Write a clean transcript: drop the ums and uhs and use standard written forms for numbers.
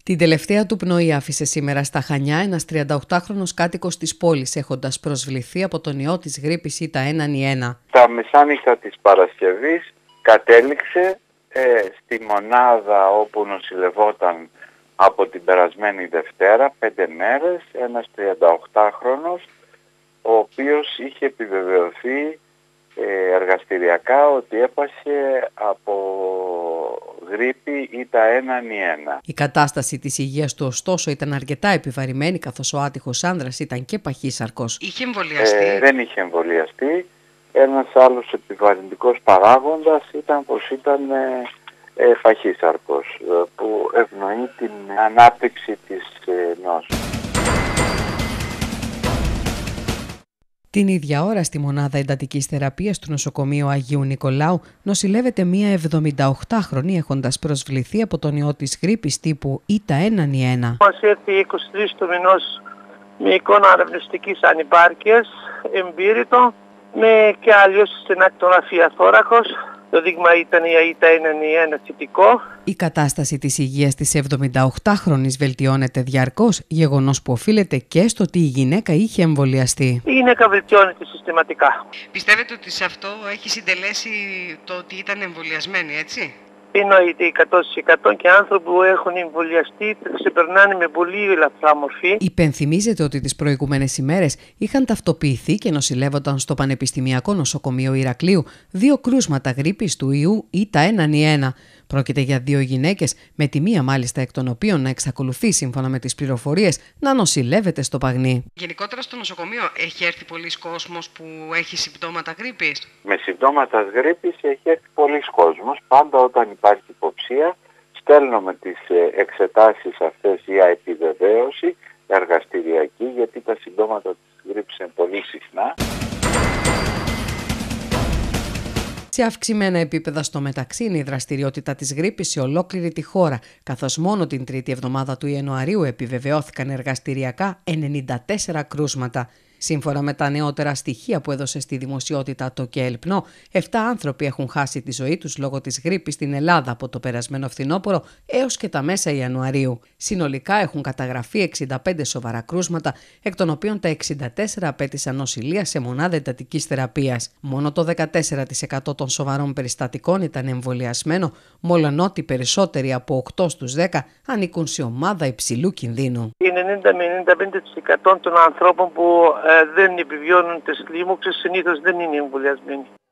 Την τελευταία του πνοή άφησε σήμερα στα Χανιά ένας 38χρονος κάτοικος της πόλης, έχοντας προσβληθεί από τον ιό της γρίπης Ήτα1N1. Τα μεσάνυχτα της Παρασκευής κατέληξε στη μονάδα όπου νοσηλευόταν από την περασμένη Δευτέρα, 5 μέρες, ένας 38χρονος, ο οποίος είχε επιβεβαιωθεί εργαστηριακά ότι έπασε από γρίπη Ήτα1N1. Η κατάσταση της υγείας του ωστόσο ήταν αρκετά επιβαρημένη, καθώς ο άτυχος άνδρας ήταν και παχύσαρκος. Είχε εμβολιαστεί? Δεν είχε εμβολιαστεί. Ένας άλλος επιβαρυντικός παράγοντας ήταν πως ήταν παχύσαρκος, που ευνοεί την ανάπτυξη της νόσου. Την ίδια ώρα στη μονάδα εντατικής θεραπείας του νοσοκομείου Αγίου Νικολάου νοσηλεύεται μία 78χρονη, έχοντας προσβληθεί από τον ιό της γρίπης τύπου Ήτα1N1. Μας έρθει 23 του μηνός με εικόνα αναπνευστικής ανυπάρκειας, εμπύρητο, και αλλιώς στην ακτογραφία θώρακος. Το δείγμα ήταν η Ήτα1N1 θετικό. Η κατάσταση της υγείας της 78χρονης βελτιώνεται διαρκώς, γεγονός που οφείλεται και στο ότι η γυναίκα είχε εμβολιαστεί. Η γυναίκα βελτιώνεται συστηματικά. Πιστεύετε ότι σε αυτό έχει συντελέσει το ότι ήταν εμβολιασμένη, έτσι? Εννοείται 100% και άνθρωποι που έχουν εμβολιαστεί ξεπερνάνε με πολύ ελαφρά μορφή. Υπενθυμίζεται ότι τις προηγούμενες ημέρες είχαν ταυτοποιηθεί και νοσηλεύονταν στο Πανεπιστημιακό Νοσοκομείο Ηρακλείου 2 κρούσματα γρίπης του ιού Ήτα1N1. Πρόκειται για 2 γυναίκες, με τη μία μάλιστα εκ των οποίων να εξακολουθεί, σύμφωνα με τις πληροφορίες, να νοσηλεύεται στο Παγνί. Γενικότερα στο νοσοκομείο έχει έρθει πολλοί κόσμος που έχει συμπτώματα γρίπης? Με συμπτώματα γρίπης έχει έρθει πολλοί κόσμος. Πάντα όταν υπάρχει υποψία στέλνουμε τις εξετάσεις αυτές για επιβεβαίωση εργαστηριακή, γιατί τα συμπτώματα της γρίπης είναι πολύ συχνά. Σε αυξημένα επίπεδα στο μεταξύ είναι η δραστηριότητα της γρίπης σε ολόκληρη τη χώρα, καθώς μόνο την τρίτη εβδομάδα του Ιανουαρίου επιβεβαιώθηκαν εργαστηριακά 94 κρούσματα. Σύμφωνα με τα νεότερα στοιχεία που έδωσε στη δημοσιότητα το ΚΕΕΛΠΝΟ, 7 άνθρωποι έχουν χάσει τη ζωή τους λόγω της γρίπης στην Ελλάδα από το περασμένο φθινόπωρο έως και τα μέσα Ιανουαρίου. Συνολικά έχουν καταγραφεί 65 σοβαρά κρούσματα, εκ των οποίων τα 64 απέτησαν νοσηλεία σε μονάδα εντατικής θεραπείας. Μόνο το 14% των σοβαρών περιστατικών ήταν εμβολιασμένο, μολονότι περισσότεροι από 8 στους 10 ανήκουν σε ομάδα υψηλού κινδύνου. 90 με 95% των ανθρώπων που δεν επιβιώνουν τις λίμωξες συνήθως δεν είναι εμβολιασμένοι.